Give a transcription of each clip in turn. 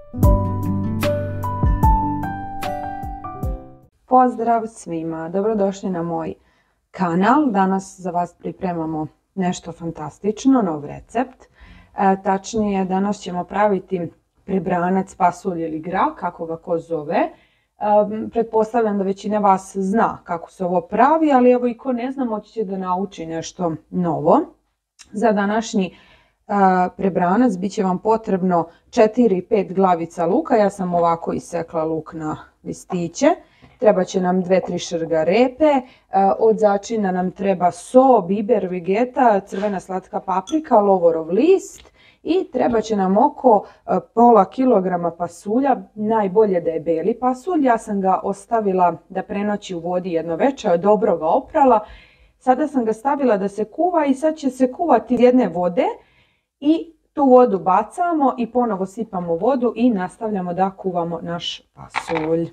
Pozdrav svima, dobrodošli na moj kanal. Danas za vas pripremamo nešto fantastično, nov recept. Tačnije, danas ćemo praviti prebranac, pasulj ili grah, kako ga ko zove. Pretpostavljam da većina vas zna kako se ovo pravi, ali evo i ko ne zna moći će da nauči nešto novo. Za današnji prebranac bit će vam potrebno 4-5 glavica luka. Ja sam ovako isekla luk na listiće. Treba će nam 2-3 šargarepe, od začina nam treba so, biber, vegeta, crvena slatka paprika, lovorov list i treba će nam oko pola kilograma pasulja, najbolje da je beli pasulj. Ja sam ga ostavila da prenoći u vodi jedno večer, dobro ga oprala. Sada sam ga stavila da se kuva i sad će se kuvati jedne vode i tu vodu bacamo i ponovo sipamo vodu i nastavljamo da kuvamo naš pasulj.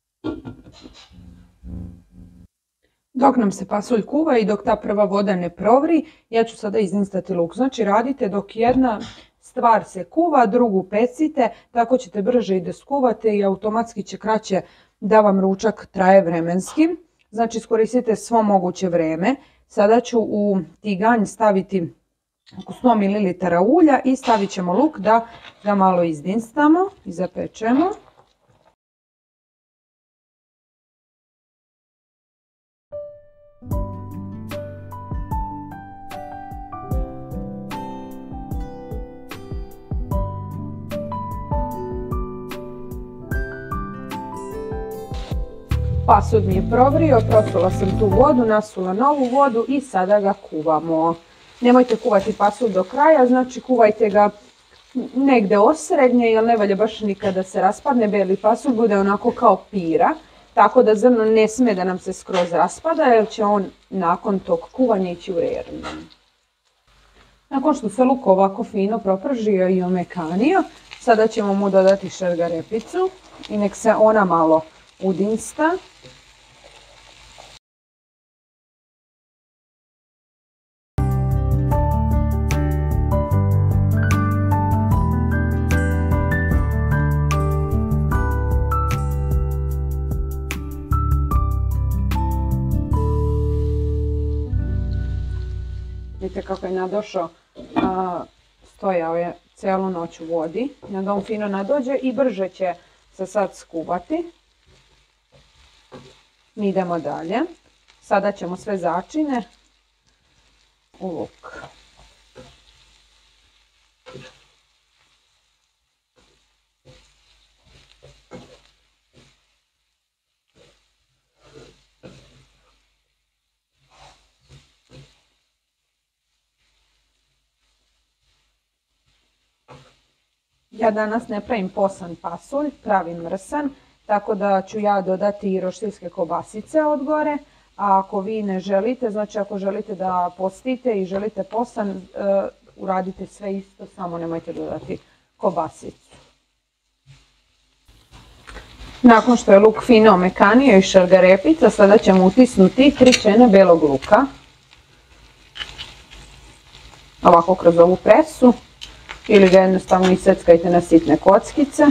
Dok nam se pasulj kuva i dok ta prva voda ne provri, ja ću sada izinstati luk. Znači radite dok jedna stvar se kuva, drugu pecite, tako ćete brže i da skuvate i automatski će kraće da vam ručak traje vremenski. Znači iskoristite svo moguće vreme. Sada ću u tiganj staviti oko 100 ml ulja i stavit ćemo luk da ga malo izdinstamo i zapečemo. Pasulj mi je provrio, prosula sam tu vodu, nasula novu vodu i sada ga kuvamo. Nemojte kuvati pasulj do kraja, znači kuvajte ga negdje osrednje jer ne valja baš nikada se raspadne. Beli pasulj bude onako kao pira, tako da zrno ne smije da nam se skroz raspada jer će on nakon tog kuvanja ići u rernu. Nakon što se luk ovako fino propržio i omekanio, sada ćemo mu dodati šargarepicu i nek se ona malo udinsta. Vidite kako je nadošao, stojao je cijelu noć u vodi, da on fino nadođe i brže će se sad skuvati. Mi idemo dalje. Sada ćemo sve začine u luk. Ja danas ne pravim posan pasulj, pravim mrsan. Tako da ću ja dodati i roštilske kobasice od gore, a ako vi ne želite, znači ako želite da postite i želite posan, uradite sve isto, samo nemojte dodati kobasicu. Nakon što je luk fino omekanio i šargarepica, sada ćemo utisnuti 3 čene belog luka. Ovako kroz ovu presu ili ga jednostavno iseckajte na sitne kockice.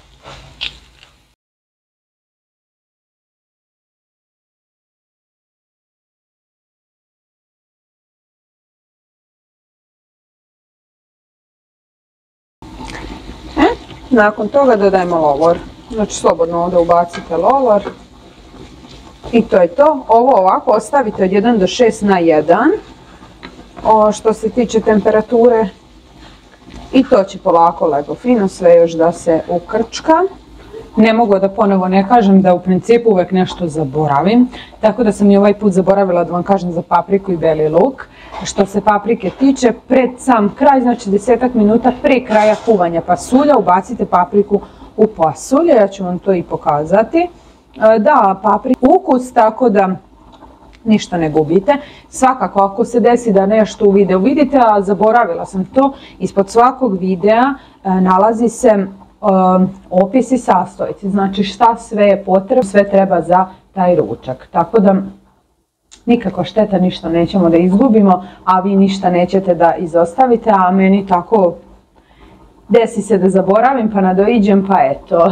Nakon toga dodajemo lovor, znači slobodno ovdje ubacite lovor i to je to. Ovo ovako ostavite od 1 do 6 na 1, što se tiče temperature, i to će polako lego fino sve još da se ukrčka. Ne mogu da ponovo ne kažem da u principu uvek nešto zaboravim, tako da sam i ovaj put zaboravila da vam kažem za papriku i beli luk. Što se paprike tiče, pred sam kraj, znači 10 minuta pre kraja kuvanja pasulja, ubacite papriku u pasulje, ja ću vam to i pokazati. Da, paprika ukus, tako da ništa ne gubite. Svakako ako se desi da nešto u videu vidite, a zaboravila sam to, ispod svakog videa nalazi se opis i sastojci, znači šta sve je potrebno, sve treba za taj ručak. Tako da nikako šteta, ništa nećemo da izgubimo, a vi ništa nećete da izostavite, a meni tako desi se da zaboravim pa nadoiđem, pa eto.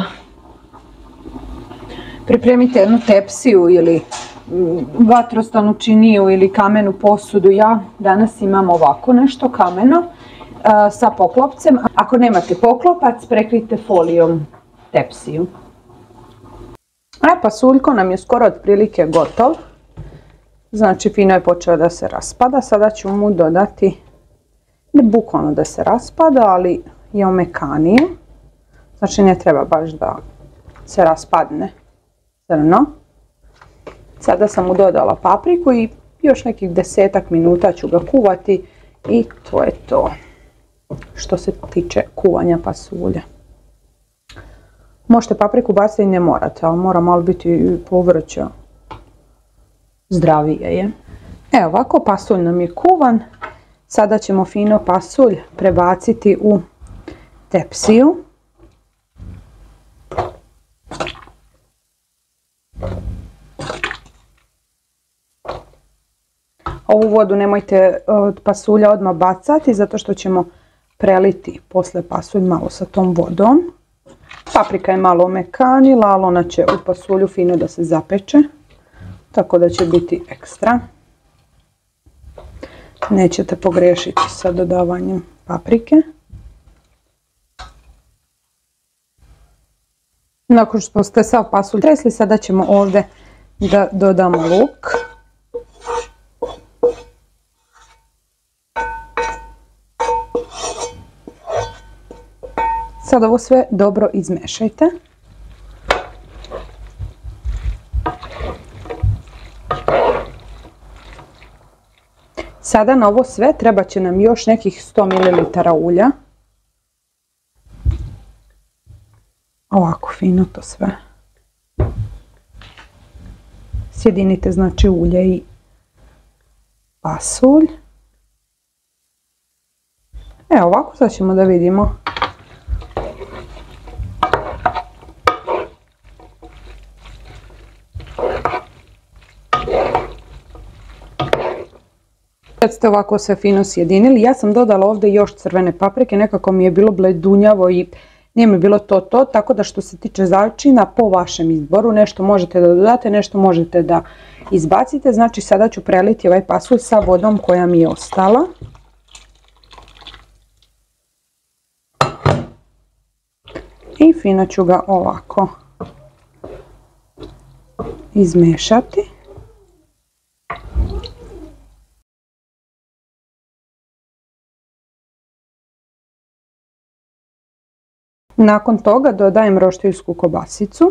Pripremite jednu tepsiju ili vatrostalnu činiju ili kamenu posudu. Ja danas imam ovako nešto kameno sa poklopcem. Ako nemate poklopac, prekrijte folijom tepsiju. Pasuljko nam je skoro otprilike gotov. Znači fino je počeo da se raspada. Sada ću mu dodati, ne bukvalno da se raspada, ali je omekanije. Znači ne treba baš da se raspadne crno. Sada sam mu dodala papriku i još nekih 10 minuta ću ga kuvati i to je to što se tiče kuvanja pasulja. Možete papriku baciti i ne morate, ali mora malo biti povrća. Zdravije je. Evo ovako, pasulj nam je kuvan. Sada ćemo fino pasulj prebaciti u tepsiju. Ovu vodu nemojte od pasulja odmah bacati, zato što ćemo preliti posle pasulj malo sa tom vodom. Paprika je malo omekanila, ali ona će u pasulju fino da se zapeče, tako da će biti ekstra. Nećete pogriješiti sa dodavanjem paprike. Nakon što ste sav pasulj tresli, sada ćemo ovdje da dodamo luk. Sad ovo sve dobro izmešajte. Sada na ovo sve treba će nam još nekih 100 ml ulja. Ovako fino to sve. Sjedinite znači ulje i pasulj. Evo ovako sad ćemo da vidimo. Kad ste ovako sve fino sjedinili, ja sam dodala ovdje još crvene paprike, nekako mi je bilo bledunjavo i nije mi bilo to, tako da što se tiče začina po vašem izboru, nešto možete da dodate, nešto možete da izbacite. Znači sada ću preliti ovaj pasulj sa vodom koja mi je ostala. I fino ću ga ovako izmešati. Nakon toga dodajem roštiljsku kobasicu.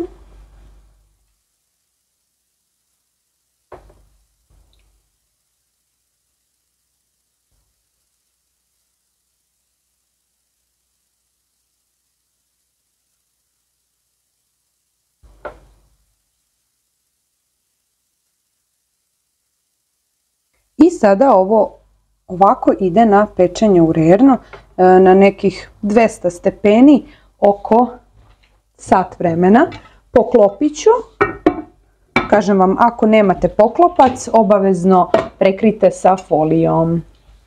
I sada ovo ovako ide na pečenje u rerno na nekih 200 stepeni oko sat vremena. Poklopit ću. Kažem vam, ako nemate poklopac, obavezno prekrijte sa folijom.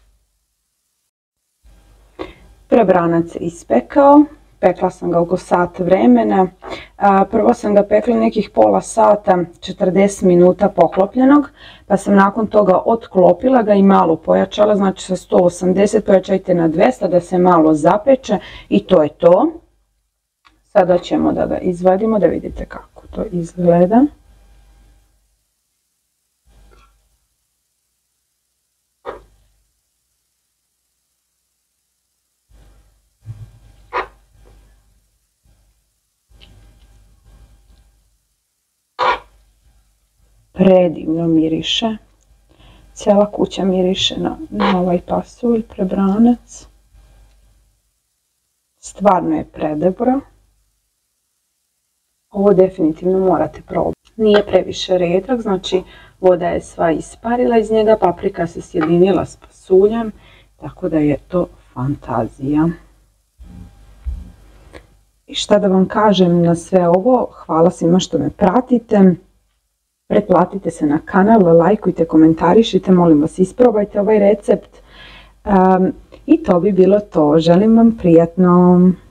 Prebranac se ispekao. Pekla sam ga oko sat vremena. Prvo sam ga pekla nekih pola sata, 40 minuta poklopljenog, pa sam nakon toga otklopila ga i malo pojačala, znači sa 180 pojačajte na 200 da se malo zapeče i to je to. Sada ćemo da ga izvadimo da vidite kako to izgleda. Predivno miriše. Cijela kuća miriše na ovaj pasulj, prebranac. Stvarno je predobro. Ovo definitivno morate probati. Nije previše redak, znači voda je sva isparila iz njega, paprika se sjedinila s pasuljem, tako da je to fantazija. I šta da vam kažem na sve ovo, hvala svima što me pratite. Pretplatite se na kanal, lajkujte, komentarišite, molim vas isprobajte ovaj recept. I to bi bilo to. Želim vam prijatno.